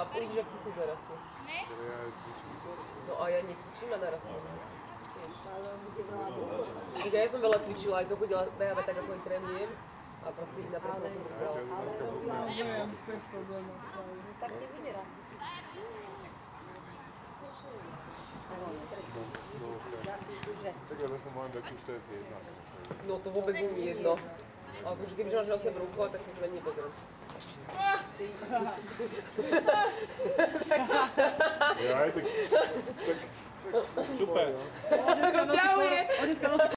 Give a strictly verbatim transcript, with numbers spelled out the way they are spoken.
uvidíš, aký sú narastie. Ja aj cvičím. No a ja necvičím a narastiem. Ale on bude veľa dôležitý. Víte, ja som veľa cvičila, aj zochodila bé há vé tak, ako ich trénujem. A proste ich napríklad som vybrala. Ale robila Neviem, bez problémov. tak ti bude rád. Tak ja som len takú, už to je si jedna. No to vôbec nie je jedno. Akože kebyže máš veľké brúcho, tak sa to nepozriem. Ja aj tak, tak, tak, super. Dneska nosí